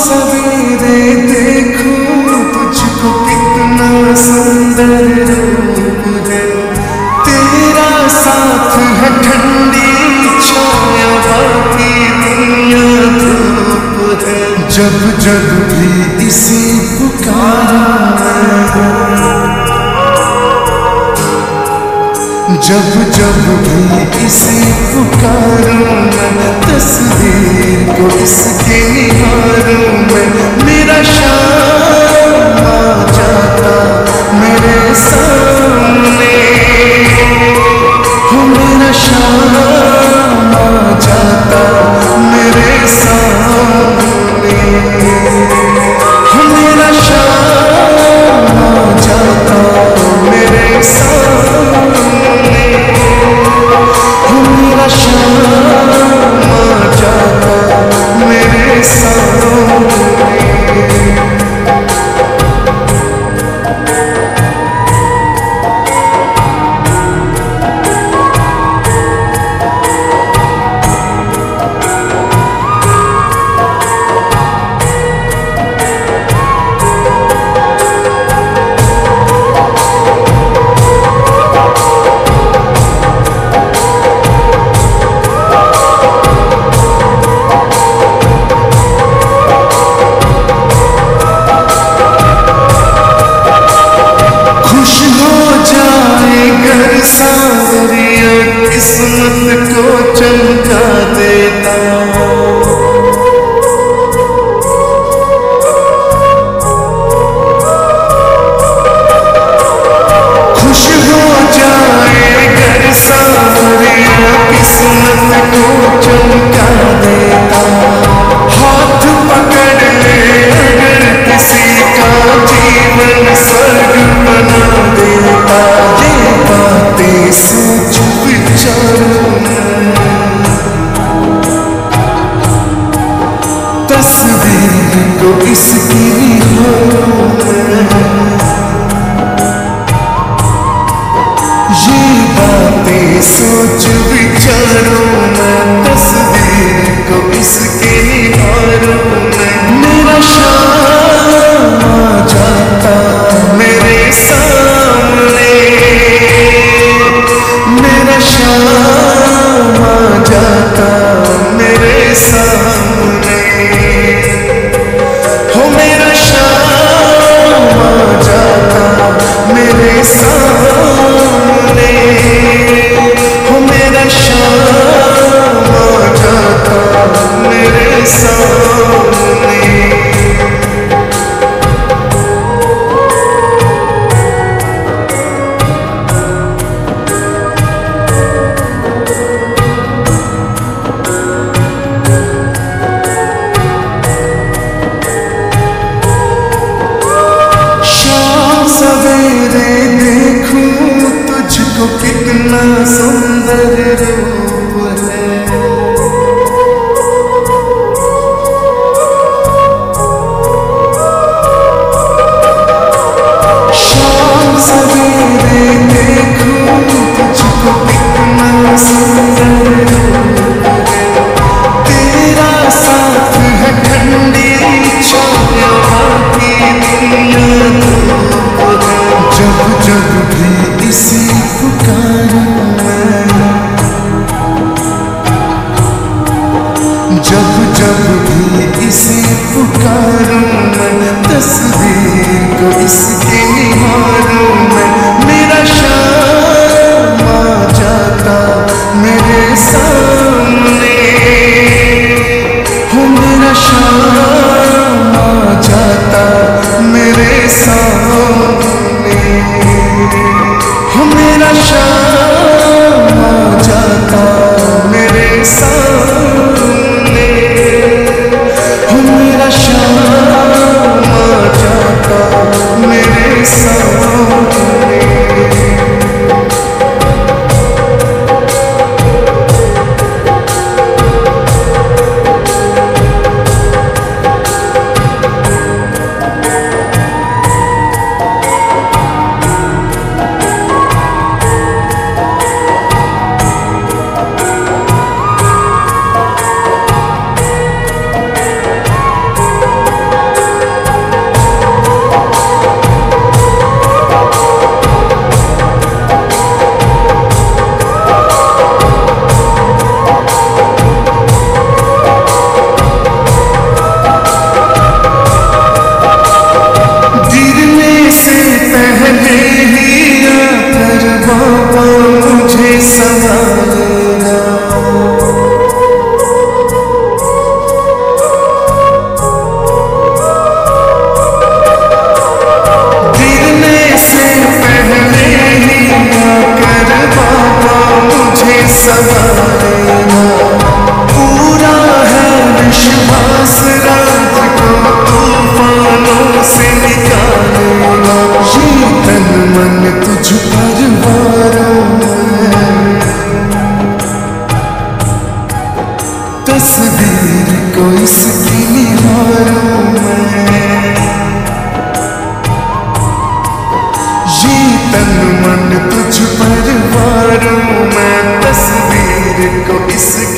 सवेरे देखूं तुझको कितना सुंदर रूप है, तेरा साथ है ठंडी छाया बाकी दुनिया धूप है। जब जब भी इसी पुकारा जब जब भी इसे पुकारूं मैं, तस्वीर को इसके निहारूं मैं, मेरा शाम आ जाता मेरे सामने, हो मेरा शाम आ जाता मेरे सामने, हो मेरा शाम आ जाता मेरे सामने, मेरा शाम आ जाता मेरे सामने। किस्मत को चमका देता, खुश हो जाए घर सावरिया किस्मत को चमका देता, हाथ पकड़ ले अगर किसी का जीवन स्वर्ग बना देता, ये बातें सोच तस्वीर को इसकी ये बातें सोच विचारूं मैं, तस्वीर को इसके निहारूं मैं, मेरा शाम आ जाता मेरे सामने, मेरा शाम आ जाता मेरे सामने, हो मेरा शाम आ जाता मेरे सामने, हो मेरा शाम आ जाता मेरे सामने। सवेरे देखूं तुझको कितना सुंदर रूप है, शाम सवेरे देखूं तुझको कितना सुंदर रूप है, तेरा साथ है ठंडी छाया बाकी दुनिया धूप है। जब जब भी इसी पुकारूं मैं, जब जब भी इसी पुकारूं मैं, तस्वीर को इसके निहारूं मैं, मेरा शाम आ जाता मेरे सामने, हो मेरा शाम आ जाता मेरे सामने, हो मेरा शाम आ जाता मेरे सामने, हो मेरा शाम आ जाता मेरे सामने। तस्वीर को इसकी निहारूं मैं, ये तन मन तुझ पर वारूं मैं, तस्वीर को इसकी